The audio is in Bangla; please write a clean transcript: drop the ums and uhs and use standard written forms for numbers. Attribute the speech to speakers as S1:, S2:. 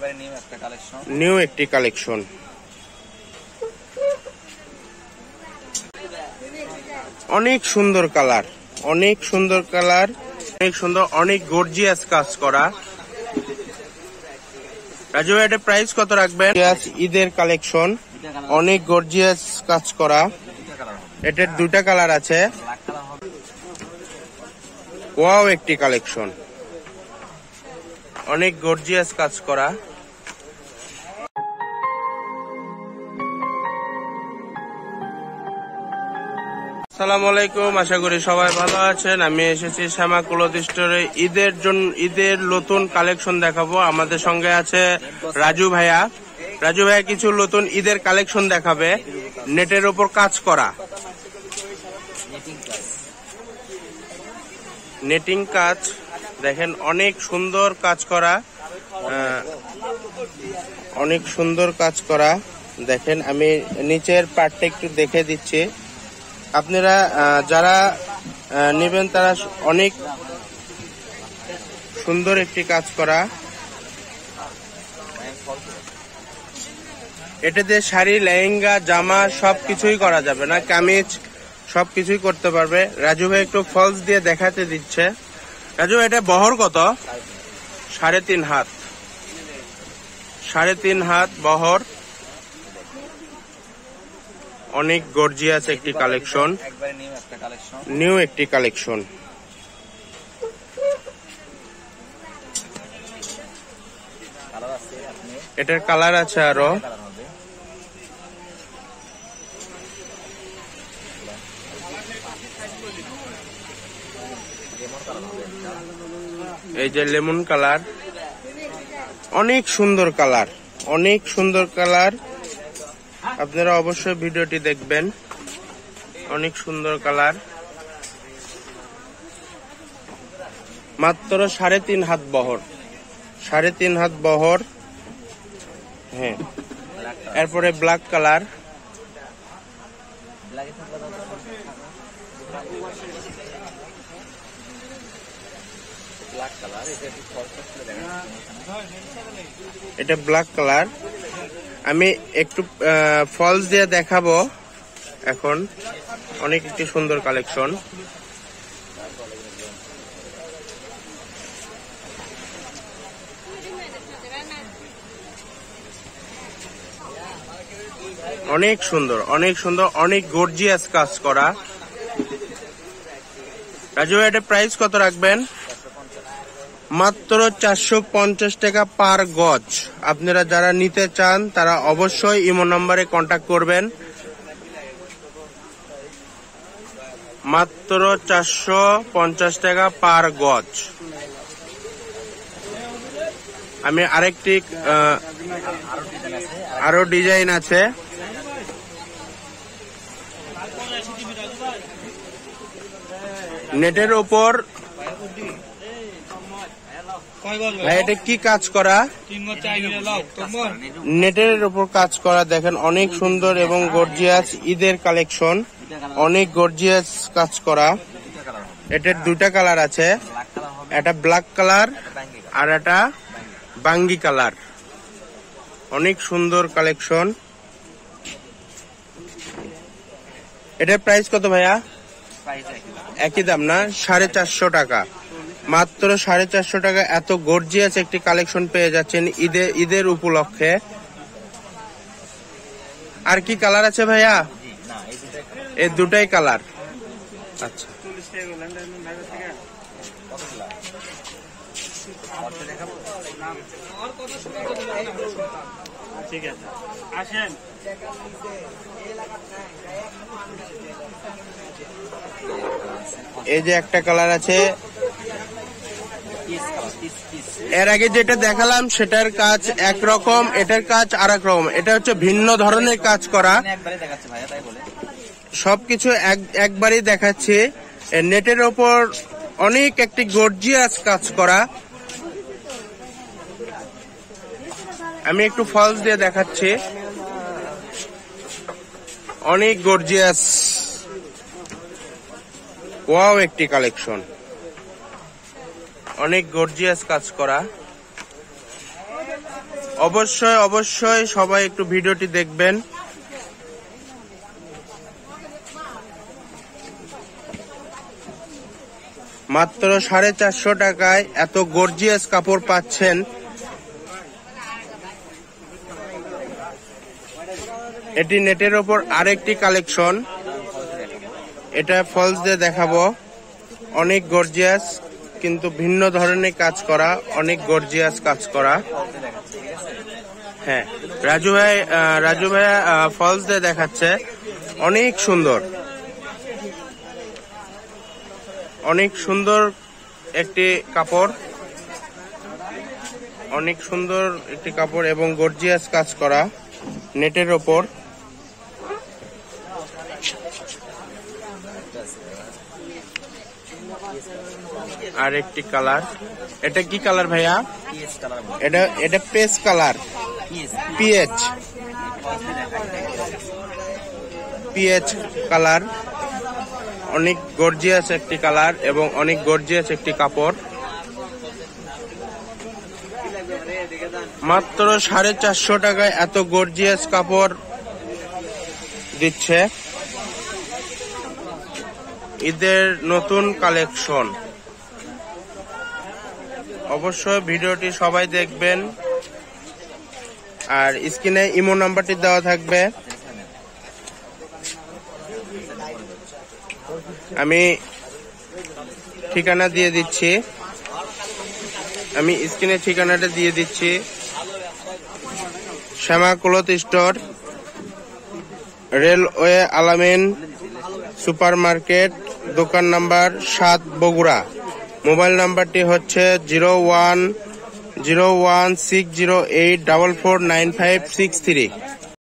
S1: নিউ একটি কালেকশন। অনেক সুন্দর কালার, অনেক সুন্দর কালার, অনেক সুন্দর, অনেক গর্জিয়াস কাজ করা। রাজু ভাই এটা প্রাইস কত রাখবেন? ঈদের কালেকশন, অনেক গর্জিয়াস কাজ করা। এটার দুটা কালার আছে। ওয়াও একটি কালেকশন, অনেক গর্জিয়াস কাজ করা। আসসালামু আলাইকুম, আশা করি সবাই ভালো আছেন। আমি এসেছি শ্যামা ক্লথ স্টোরে ঈদের নতুন কালেকশন দেখাবো। আমাদের সঙ্গে আছে রাজু ভাইয়া। রাজু ভাইয়া কিছু নতুন ঈদের কালেকশন দেখাবে, নেটের উপর কাজ করা, নেটিং কাজ। দেখেন অনেক সুন্দর কাজ করা, অনেক সুন্দর কাজ করা। দেখেন আমি নিচের পার্টটা একটু দেখে দিচ্ছি। আপনারা যারা নেবেন তারা অনেক সুন্দর একটি কাজ করা। এটাতে শাড়ি, লেহেঙ্গা, জামা সবকিছুই করা যাবে না, কামিজ সবকিছুই করতে পারবে। রাজু ভাই একটু ফলস দিয়ে দেখাতে দিচ্ছে। রাজু ভাই এটা বহর কত? 3.5 হাত, 3.5 হাত বহর। অনেক গর্জিয়াস একটি কালেকশন, নিউ একটি কালেকশন। এটার কালার আছে আরো। এই যে লেমন কালার, অনেক সুন্দর কালার, অনেক সুন্দর কালার। আপনারা অবশ্যই ভিডিওটি দেখবেন। অনেক সুন্দর কালার, মাত্র 3.5 হাত বহর, 3.5 হাত বহর। হ্যাঁ, এরপরে ব্ল্যাক কালার, এটা ব্ল্যাক কালার। আমি একটু ফলস দিয়ে দেখাবো এখন। অনেক একটি সুন্দর কালেকশন। অনেক সুন্দর, অনেক সুন্দর, অনেক গর্জিয়াস কাজ করা। রাজু ভাই এটা প্রাইস কত রাখবেন? মাত্র 450 টাকা পার গজ। আপনারা যারা নিতে চান তারা অবশ্যই ইমো নম্বরে কন্ট্যাক্ট করবেন। মাত্র 450 টাকা পার গজ। আমি আরেকটি আরো ডিজাইন আছে। নেটের উপর এটা কি কাজ করা? নেটের উপর কাজ করা। দেখেন অনেক সুন্দর এবং গর্জিয়াস ঈদের কালেকশন, অনেক গর্জিয়াস কাজ করা। এটার দুটা কালার আছে, এটা ব্ল্যাক কালার আর এটা বাঙ্গি কালার। অনেক সুন্দর কালেকশন। এটার প্রাইস কত ভাইয়া? একই দাম না, 450 টাকা। মাত্র 450 টাকা এত গর্জিয়াস একটি কালেকশন পেয়ে যাচ্ছেন ঈদের উপলক্ষে। আর কি কালার আছে ভাইয়া? এই দুটাই কালার। আচ্ছা, ঠিক আছে, আসেন। এই যে একটা কালার আছে। এর আগে যেটা দেখালাম সেটার কাজ একরকম, এটার কাজ আর এক রকম। এটা হচ্ছে ভিন্ন ধরনের কাজ করা। সবকিছু একবারই দেখাচ্ছে। নেটের ওপর অনেক একটি গর্জিয়াস কাজ করা। আমি একটু ফলস দিয়ে দেখাচ্ছি। অনেক গর্জিয়াস, ওয়াও একটি কালেকশন, অনেক গর্জিয়াস কাজ করা। অবশ্যই অবশ্যই সবাই একটু ভিডিওটি দেখবেন। মাত্র 450 টাকায় এত গর্জিয়াস কাপড় পাচ্ছেন। এটি নেটের ওপর আরেকটি কালেকশন, এটা ফলস দিয়ে দেখাবো। অনেক গর্জিয়াস, কিন্তু ভিন্ন ধরনের কাজ করা, অনেক গর্জিয়াস কাজ করা। হ্যাঁ, রাজু ভাই ফলস দিয়ে দেখাচ্ছে। অনেক সুন্দর, অনেক সুন্দর একটি কাপড়, অনেক সুন্দর একটি কাপড় এবং গর্জিয়াস কাজ করা নেটের ওপর। আর একটি কালার, এটা কি কালার ভাইয়া? এটা পেস কালার, পিএইচ কালার। অনেক গর্জিয়াস একটি কালার এবং অনেক গর্জিয়াস একটি কাপড়। মাত্র 450 টাকায় এত গর্জিয়াস কাপড় দিচ্ছে। ঈদের নতুন কালেকশন। অবশ্যই ভিডিওটি সবাই দেখবেন। আর স্ক্রিনে ইমো নাম্বারটি দেওয়া থাকবে। আমি ঠিকানা দিয়ে দিচ্ছি, আমি স্ক্রিনে ঠিকানাটা দিয়ে দিচ্ছি। Shyama cloth store, railway Alamin super market, দোকান নাম্বার 7, বগুড়া। মোবাইল নাম্বারটি হচ্ছে 010608449563।